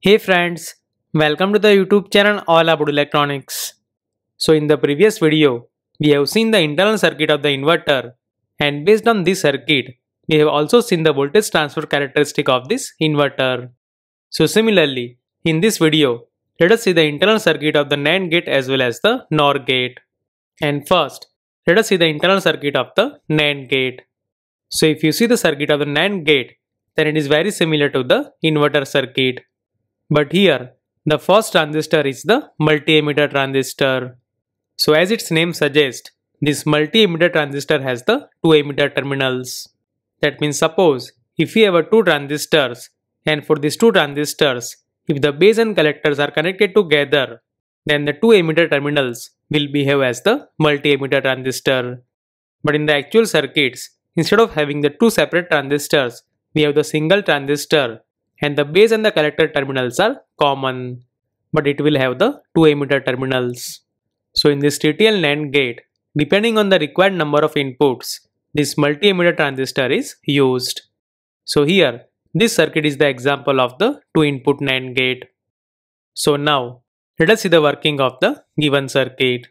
Hey friends, welcome to the YouTube channel All About Electronics. So in the previous video, we have seen the internal circuit of the inverter, and based on this circuit, we have also seen the voltage transfer characteristic of this inverter. So similarly, in this video, let us see the internal circuit of the NAND gate as well as the NOR gate. And first, let us see the internal circuit of the NAND gate. So if you see the circuit of the NAND gate, then it is very similar to the inverter circuit. But here, the first transistor is the multi-emitter transistor. So as its name suggests, this multi-emitter transistor has the two emitter terminals. That means suppose if we have two transistors, and for these two transistors, if the base and collectors are connected together, then the two emitter terminals will behave as the multi-emitter transistor. But in the actual circuits, instead of having the two separate transistors, we have the single transistor, and the base and the collector terminals are common, but it will have the two emitter terminals. So in this TTL NAND gate, depending on the required number of inputs, this multi-emitter transistor is used. So here, this circuit is the example of the two input NAND gate. So now, let us see the working of the given circuit.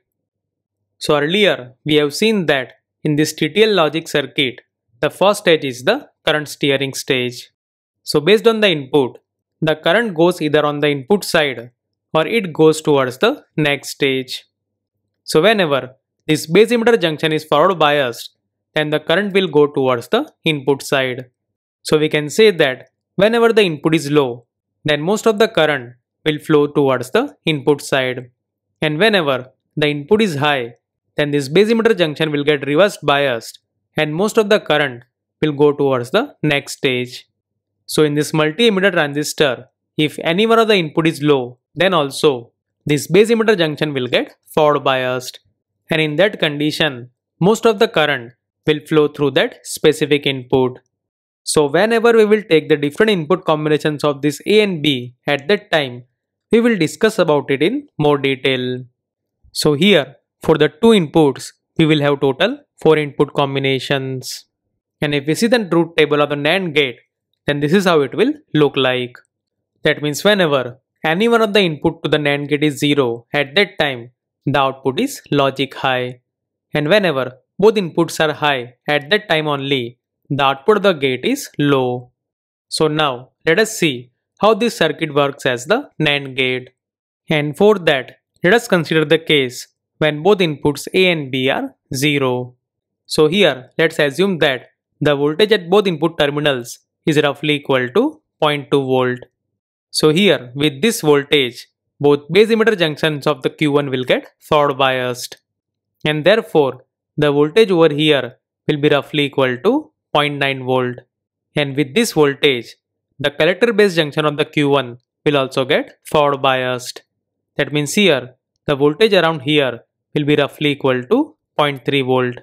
So earlier, we have seen that in this TTL logic circuit, the first stage is the current steering stage. So based on the input, the current goes either on the input side or it goes towards the next stage. So whenever this base emitter junction is forward biased, then the current will go towards the input side. So we can say that whenever the input is low, then most of the current will flow towards the input side. And whenever the input is high, then this base emitter junction will get reversed biased and most of the current will go towards the next stage. So in this multi-emitter transistor, if any one of the input is low, then also this base emitter junction will get forward biased. And in that condition, most of the current will flow through that specific input. So whenever we will take the different input combinations of this A and B at that time, we will discuss about it in more detail. So here, for the two inputs, we will have total 4 input combinations. And if we see the truth table of the NAND gate, then this is how it will look like. That means whenever any one of the input to the NAND gate is 0, at that time the output is logic high. And whenever both inputs are high, at that time only the output of the gate is low. So now let us see how this circuit works as the NAND gate. And for that, let us consider the case when both inputs A and B are 0. So here let's assume that the voltage at both input terminals is roughly equal to 0.2 volt. So here with this voltage, both base emitter junctions of the Q1 will get forward biased. And therefore, the voltage over here will be roughly equal to 0.9 volt. And with this voltage, the collector base junction of the Q1 will also get forward biased. That means here, the voltage around here will be roughly equal to 0.3 volt.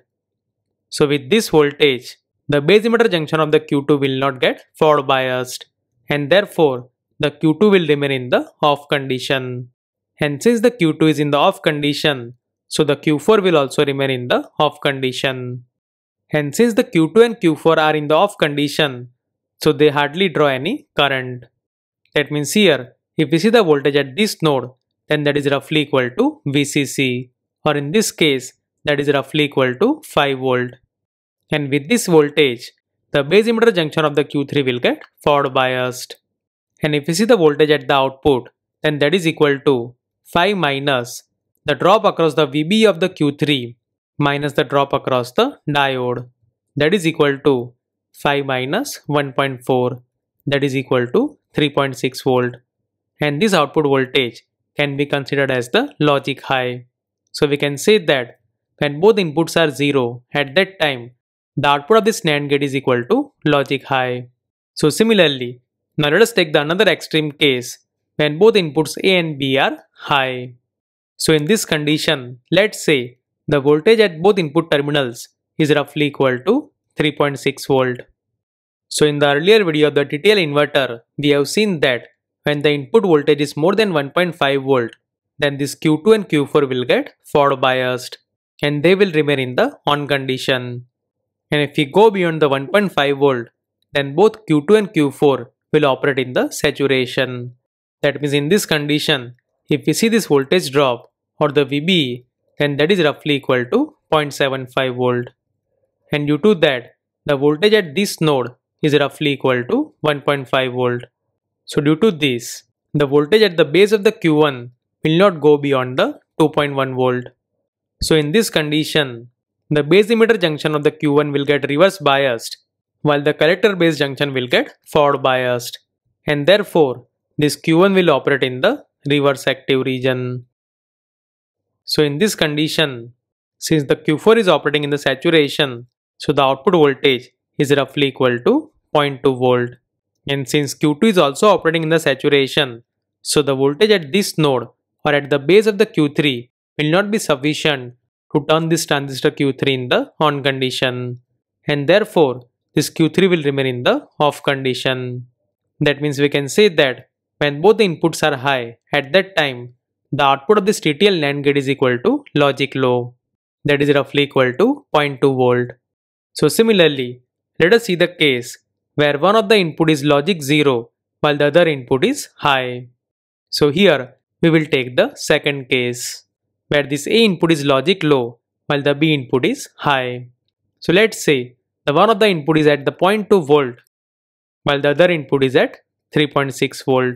So with this voltage, the base emitter junction of the Q2 will not get forward biased, and therefore the Q2 will remain in the off condition. And since the Q2 is in the off condition, so the Q4 will also remain in the off condition. And since the Q2 and Q4 are in the off condition, so they hardly draw any current. That means here, if we see the voltage at this node, then that is roughly equal to VCC, or in this case, that is roughly equal to 5 volt. And with this voltage, the base emitter junction of the Q3 will get forward biased. And if we see the voltage at the output, then that is equal to 5 minus the drop across the VB of the Q3 minus the drop across the diode. That is equal to 5 minus 1.4. That is equal to 3.6 volt. And this output voltage can be considered as the logic high. So we can say that when both inputs are 0, at that time, the output of this NAND gate is equal to logic high. So similarly, now let us take the another extreme case when both inputs A and B are high. So in this condition, let's say the voltage at both input terminals is roughly equal to 3.6 volt. So in the earlier video of the TTL inverter, we have seen that when the input voltage is more than 1.5 volt, then this Q2 and Q4 will get forward biased and they will remain in the on condition. And if we go beyond the 1.5 volt, then both Q2 and Q4 will operate in the saturation. That means in this condition, if we see this voltage drop or the VBE, then that is roughly equal to 0.75 volt. And due to that, the voltage at this node is roughly equal to 1.5 volt. So due to this, the voltage at the base of the Q1 will not go beyond the 2.1 volt. So in this condition, the base emitter junction of the Q1 will get reverse biased, while the collector base junction will get forward biased. And therefore, this Q1 will operate in the reverse active region. So in this condition, since the Q4 is operating in the saturation, so the output voltage is roughly equal to 0.2 volt. And since Q2 is also operating in the saturation, so the voltage at this node or at the base of the Q3 will not be sufficient to turn this transistor Q3 in the on condition. And therefore, this Q3 will remain in the off condition. That means we can say that when both the inputs are high, at that time, the output of this TTL NAND gate is equal to logic low. That is roughly equal to 0.2 volt. So similarly, let us see the case where one of the input is logic 0 while the other input is high. So here we will take the second case where this A input is logic low while the B input is high. So let's say the one of the input is at the 0.2 volt while the other input is at 3.6 volt.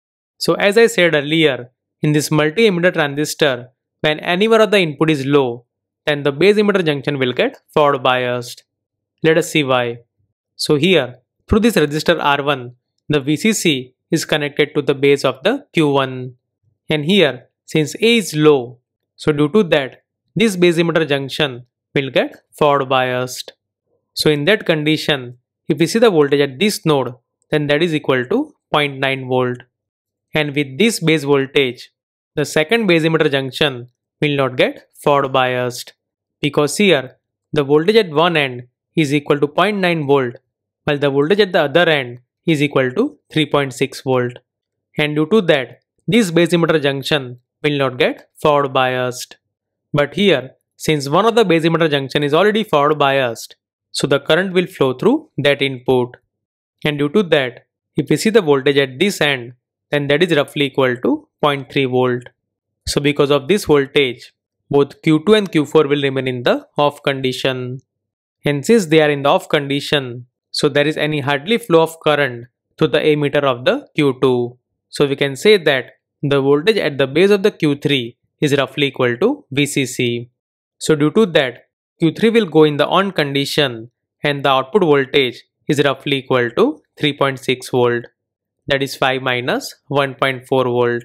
So as I said earlier, in this multi-emitter transistor, when any one of the input is low, then the base emitter junction will get forward biased. Let us see why. So here, through this resistor R1, the VCC is connected to the base of the Q1. And here, since A is low, so due to that, this base emitter junction will get forward biased. So in that condition, if we see the voltage at this node, then that is equal to 0.9 volt. And with this base voltage, the second base emitter junction will not get forward biased, because here the voltage at one end is equal to 0.9 volt while the voltage at the other end is equal to 3.6 volt. And due to that, this base emitter junction will not get forward biased. But here, since one of the base emitter junction is already forward biased, so the current will flow through that input. And due to that, if we see the voltage at this end, then that is roughly equal to 0.3 volt. So because of this voltage, both Q2 and Q4 will remain in the off condition. And since they are in the off condition, so there is any hardly flow of current to the emitter of the Q2. So we can say that the voltage at the base of the Q3 is roughly equal to VCC. So due to that, Q3 will go in the on condition and the output voltage is roughly equal to 3.6 volt. That is 5 minus 1.4 volt.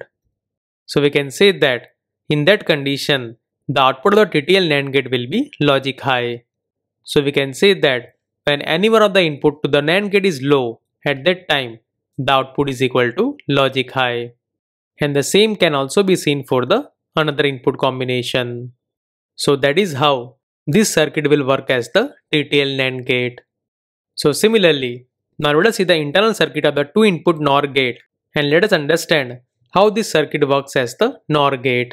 So we can say that in that condition, the output of the TTL NAND gate will be logic high. So we can say that when any one of the input to the NAND gate is low, at that time, the output is equal to logic high. And the same can also be seen for the another input combination. So that is how this circuit will work as the TTL NAND gate. So similarly, now let us see the internal circuit of the two input NOR gate and let us understand how this circuit works as the NOR gate.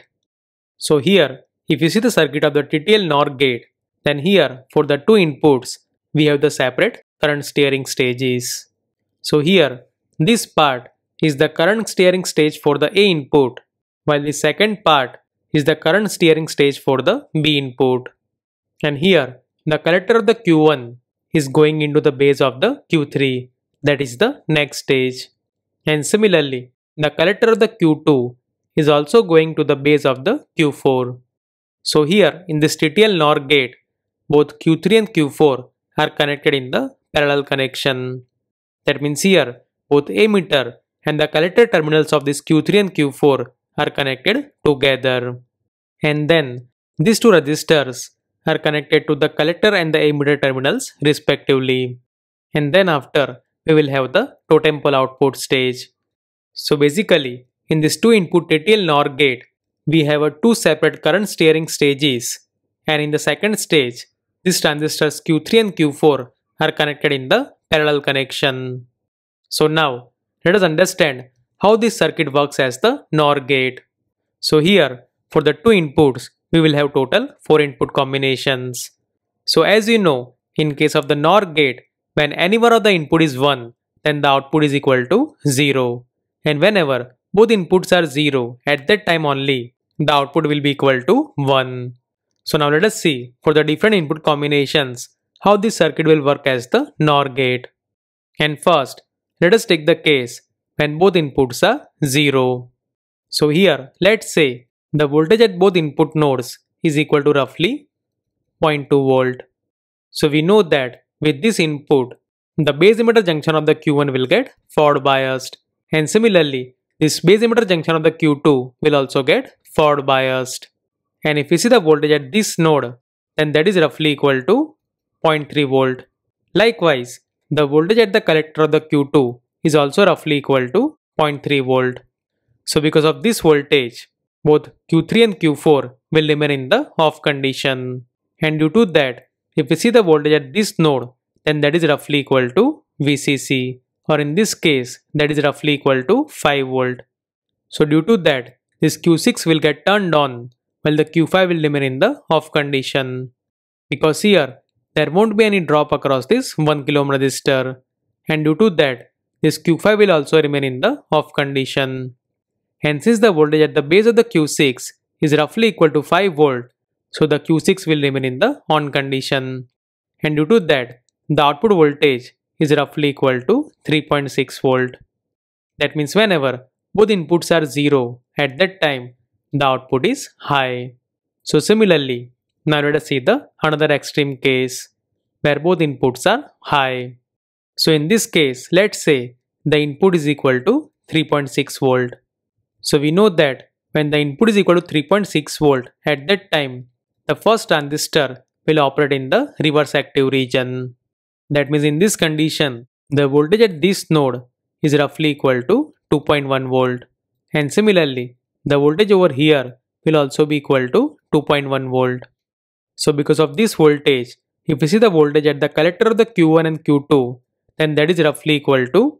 So here, if you see the circuit of the TTL NOR gate, then here for the two inputs, we have the separate current steering stages. So here, this part is the current steering stage for the A input, while the second part is the current steering stage for the B input. And here, the collector of the Q1 is going into the base of the Q3, that is the next stage. And similarly, the collector of the Q2 is also going to the base of the Q4. So here in this TTL NOR gate, both Q3 and Q4 are connected in the parallel connection. That means here, both emitter and the collector terminals of this Q3 and Q4 are connected together. And then these two resistors are connected to the collector and the emitter terminals respectively. And then after, we will have the totem pole output stage. So basically, in this two input TTL NOR gate, we have two separate current steering stages. And in the second stage, these transistors Q3 and Q4 are connected in the parallel connection. So now, let us understand how this circuit works as the NOR gate. So here, for the two inputs, we will have total 4 input combinations. So as you know, in case of the NOR gate, when any one of the input is 1, then the output is equal to 0. And whenever both inputs are 0, at that time only the output will be equal to 1. So now let us see for the different input combinations how this circuit will work as the NOR gate. And first, let us take the case when both inputs are 0. So here, let's say the voltage at both input nodes is equal to roughly 0.2 volt. So we know that with this input, the base emitter junction of the Q1 will get forward biased, and similarly, this base emitter junction of the Q2 will also get forward biased. And if we see the voltage at this node, then that is roughly equal to 0.3 volt. Likewise, the voltage at the collector of the Q2 is also roughly equal to 0.3 volt. So because of this voltage, both Q3 and Q4 will remain in the off condition. And due to that, if we see the voltage at this node, then that is roughly equal to VCC, or in this case, that is roughly equal to 5 volt. So due to that, this Q6 will get turned on while the Q5 will remain in the off condition. Because here, there won't be any drop across this 1 kilo ohm resistor, and due to that, this Q5 will also remain in the off condition. And since the voltage at the base of the Q6 is roughly equal to 5 volt, so the Q6 will remain in the on condition. And due to that, the output voltage is roughly equal to 3.6 volt. That means whenever both inputs are 0, at that time the output is high. So similarly, now let us see the another extreme case where both inputs are high. So in this case, let's say the input is equal to 3.6 volt. So we know that when the input is equal to 3.6 volt, at that time the first transistor will operate in the reverse active region. That means in this condition, the voltage at this node is roughly equal to 2.1 volt. And similarly, the voltage over here will also be equal to 2.1 volt. So because of this voltage, if we see the voltage at the collector of the Q1 and Q2, then that is roughly equal to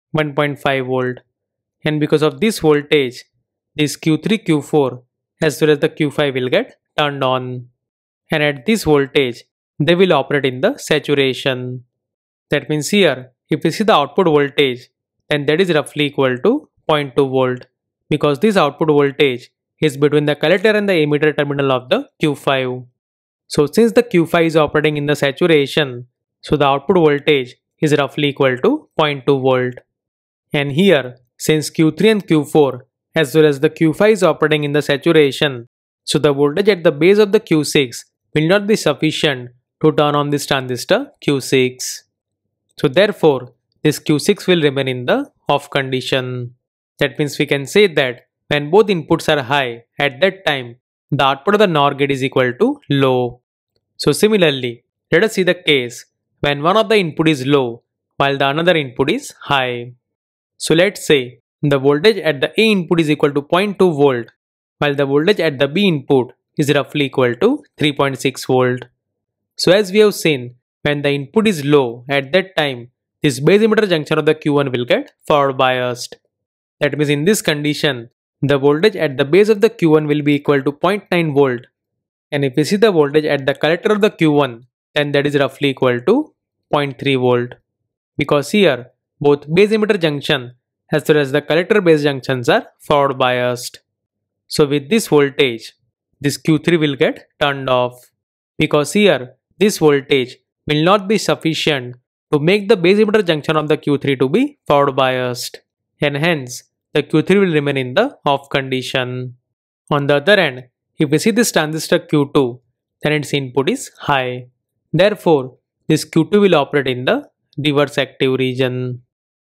1.5 volt. And because of this voltage, this Q3, Q4 as well as the Q5 will get turned on. And at this voltage, they will operate in the saturation. That means here, if we see the output voltage, then that is roughly equal to 0.2 volt. Because this output voltage is between the collector and the emitter terminal of the Q5. So since the Q5 is operating in the saturation, so the output voltage is roughly equal to 0.2 volt. And here, since Q3 and Q4 as well as the Q5 is operating in the saturation, so the voltage at the base of the Q6 will not be sufficient to turn on this transistor Q6. So therefore, this Q6 will remain in the off condition. That means we can say that when both inputs are high, at that time, the output of the NOR gate is equal to low. So similarly, let us see the case when one of the input is low while the another input is high. So let's say the voltage at the A input is equal to 0.2 volt while the voltage at the B input is roughly equal to 3.6 volt. So as we have seen, when the input is low, at that time, this base emitter junction of the Q1 will get forward biased. That means in this condition, the voltage at the base of the Q1 will be equal to 0.9 volt. And if we see the voltage at the collector of the Q1, then that is roughly equal to 0.3 volt. Because here, both base emitter junction as well as the collector base junctions are forward biased. So with this voltage, this Q3 will get turned off. Because here, this voltage will not be sufficient to make the base emitter junction of the Q3 to be forward biased. And hence, the Q3 will remain in the off condition. On the other hand, if we see this transistor Q2, then its input is high. Therefore, this Q2 will operate in the reverse active region.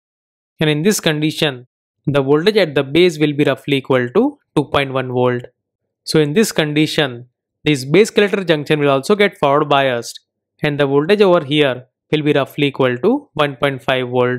And in this condition, the voltage at the base will be roughly equal to 2.1 volt. So in this condition, this base collector junction will also get forward biased and the voltage over here will be roughly equal to 1.5 volt.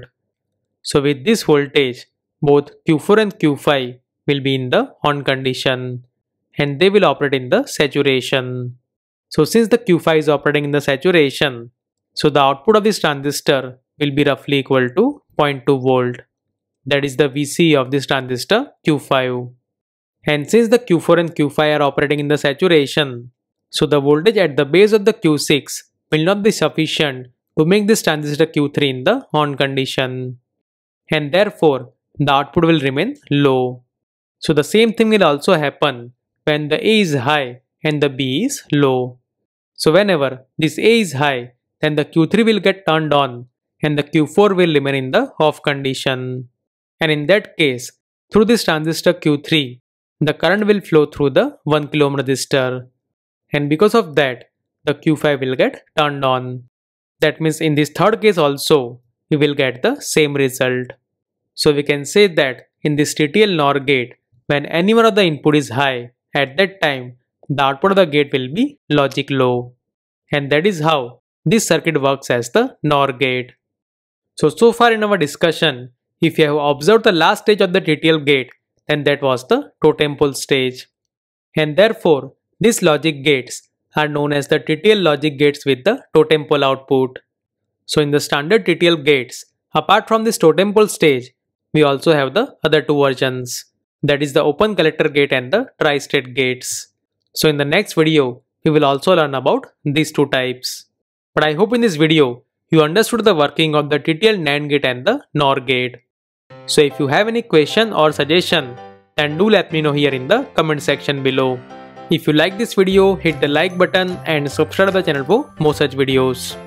So with this voltage, both Q4 and Q5 will be in the on condition and they will operate in the saturation. So since the Q5 is operating in the saturation, so the output of this transistor will be roughly equal to 0.2 volt. That is the VC of this transistor Q5. And since the Q4 and Q5 are operating in the saturation, so the voltage at the base of the Q6 will not be sufficient to make this transistor Q3 in the on condition. And therefore, the output will remain low. So the same thing will also happen when the A is high and the B is low. So whenever this A is high, then the Q3 will get turned on and the Q4 will remain in the off condition. And in that case, through this transistor Q3, the current will flow through the 1 kilo ohm resistor. And because of that, the Q5 will get turned on. That means in this third case also, we will get the same result. So we can say that in this TTL NOR gate, when any one of the input is high, at that time, the output of the gate will be logic low. And that is how this circuit works as the NOR gate. So far in our discussion, if you have observed the last stage of the TTL gate, then that was the totem pole stage. And therefore, these logic gates are known as the TTL logic gates with the totem pole output. So in the standard TTL gates, apart from this totem pole stage, we also have the other two versions. That is the open collector gate and the tri-state gates. So in the next video, we will also learn about these two types. But I hope in this video, you understood the working of the TTL NAND gate and the NOR gate. So if you have any question or suggestion, then do let me know here in the comment section below. If you like this video, hit the like button and subscribe to the channel for more such videos.